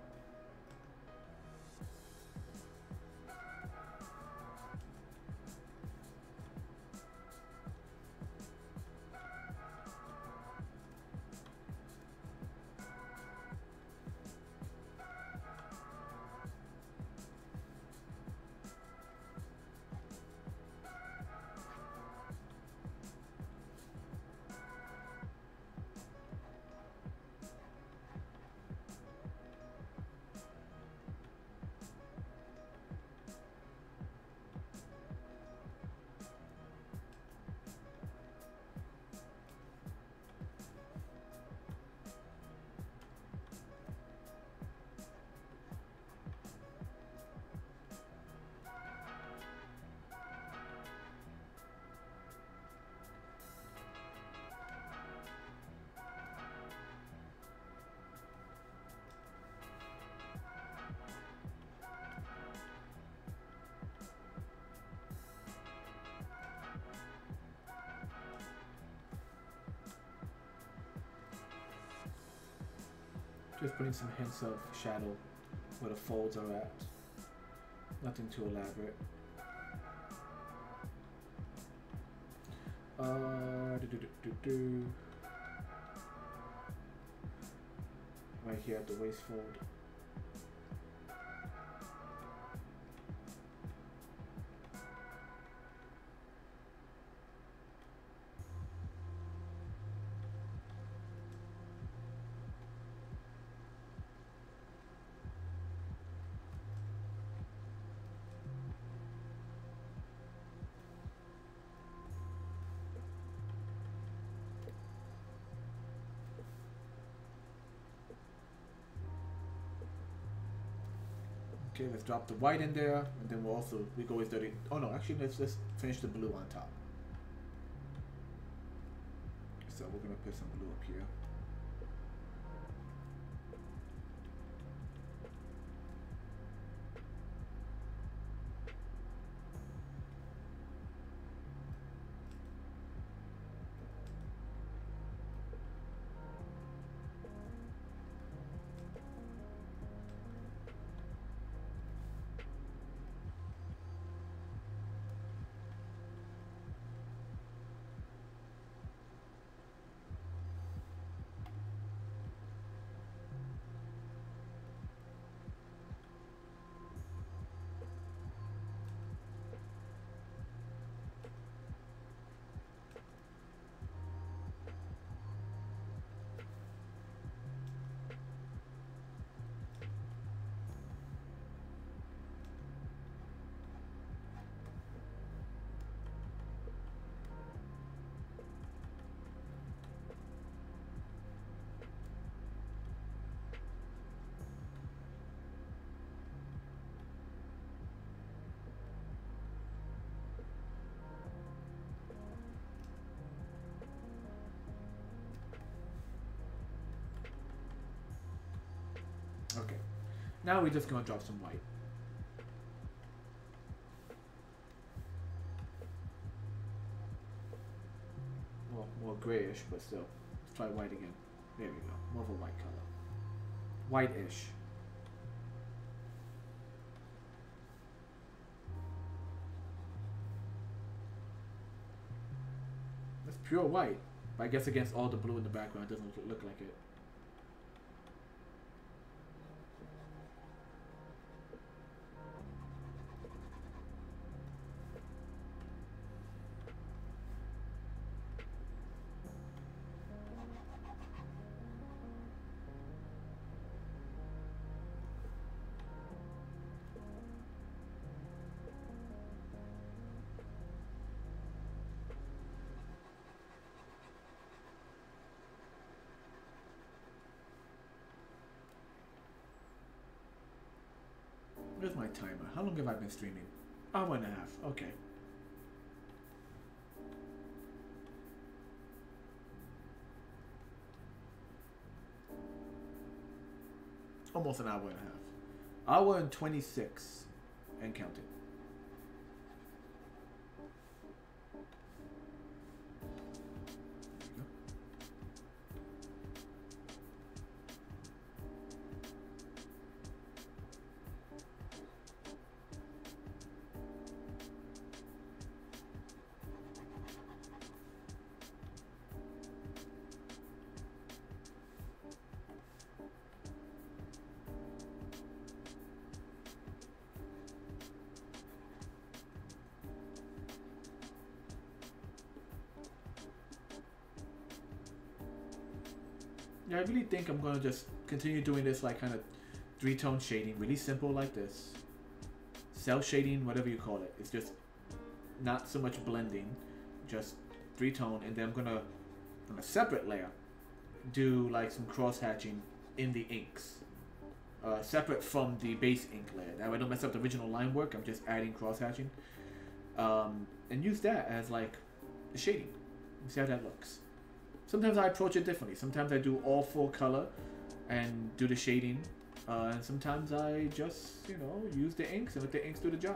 Just putting some hints of shadow where the folds are at. Nothing too elaborate. Uh, do, do, do, do, do. Right here at the waist fold. Okay, let's drop the white in there, and then we'll also, we go with dirty, oh no, actually let's just finish the blue on top. we're gonna put some blue up here. Okay, now we're just gonna drop some white. Well, more grayish, but still. Let's try white again. There we go. More of a white color. White-ish. That's pure white. But I guess against all the blue in the background, it doesn't look like it. Where's my timer? How long have I been streaming? Hour and a half. Okay. Almost an hour and a half. Hour and twenty-six and counting. Yeah, I really think I'm gonna just continue doing this like kind of three-tone shading, really simple like this. Cell shading, whatever you call it. It's just not so much blending, just three-tone, and then I'm gonna, on a separate layer, do like some cross-hatching in the inks. Uh, separate from the base ink layer. That way I don't mess up the original line work, I'm just adding cross-hatching. Um, and use that as like the shading. See how that looks. Sometimes I approach it differently. Sometimes I do all full color and do the shading. Uh, and sometimes I just, you know, use the inks and let the inks do the job.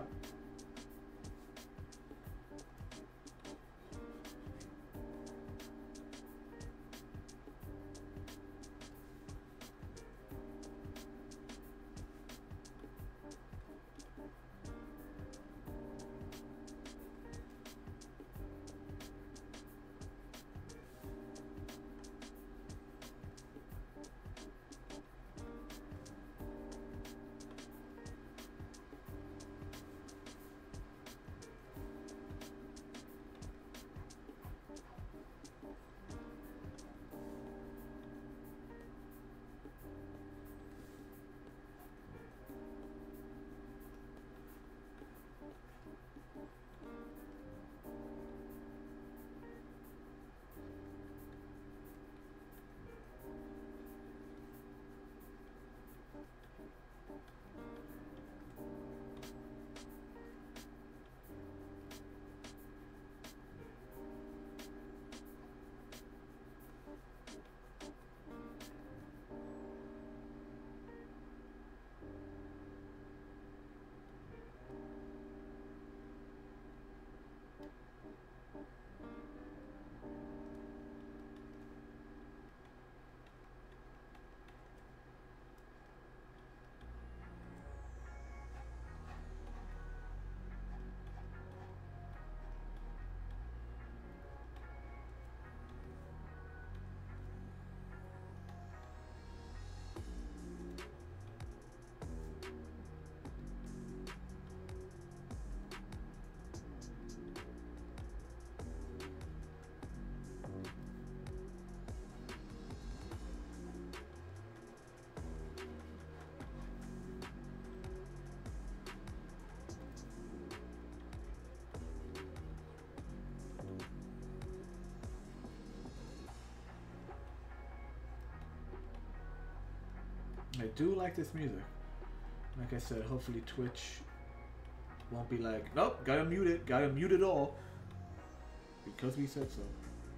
I do like this music. Like I said, hopefully Twitch won't be like, nope, gotta mute it, gotta mute it all. Because we said so.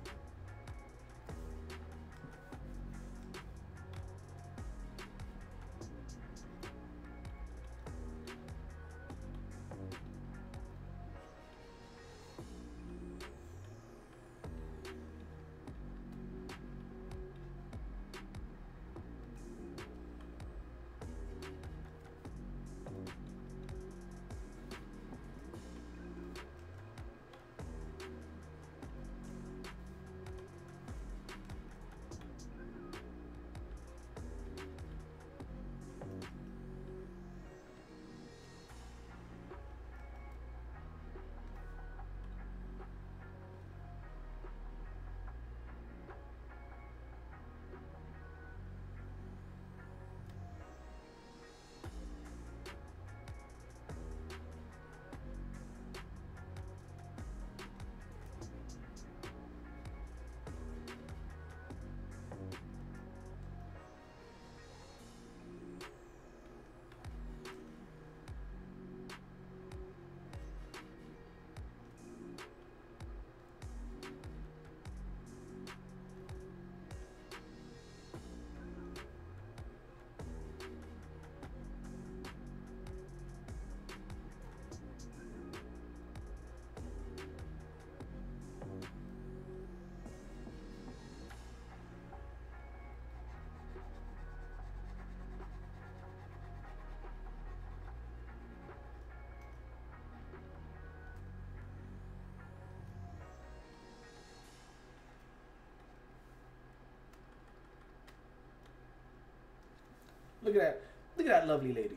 Look at that. Look at that lovely lady.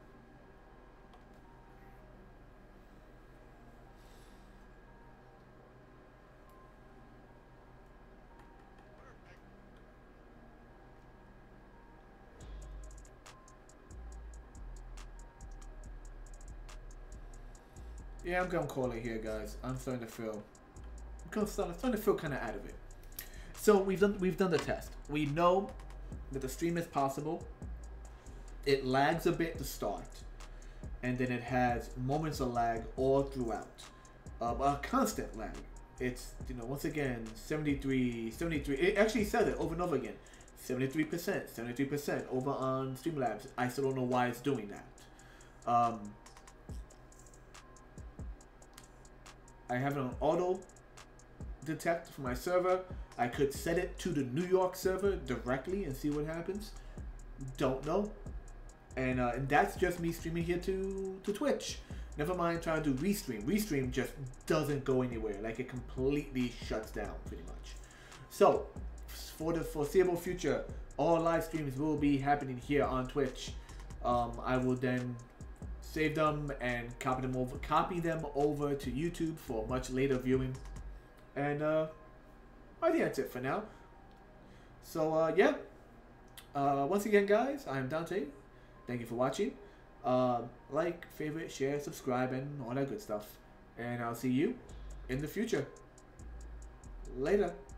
Yeah, I'm gonna call it here, guys. I'm starting to feel, I'm starting to feel kind of out of it. So we've done we've done the test. We know that the stream is possible. It lags a bit to start, and then it has moments of lag all throughout. Um, a constant lag. It's, you know, once again, seventy-three, seventy-three. It actually says it over and over again. seventy-three percent, seventy-three percent over on Streamlabs. I still don't know why it's doing that. Um, I have it on auto detect for my server. I could set it to the New York server directly and see what happens. Don't know. And, uh, and that's just me streaming here to, to Twitch. Never mind trying to do Restream. Restream just doesn't go anywhere. Like, it completely shuts down, pretty much. So, for the foreseeable future, all live streams will be happening here on Twitch. Um, I will then save them and copy them over, copy them over to YouTube for much later viewing. And uh, I think that's it for now. So, uh, yeah. Uh, once again, guys, I'm Dante. Thank you for watching. Uh, like, favorite, share, subscribe, and all that good stuff. And I'll see you in the future. Later.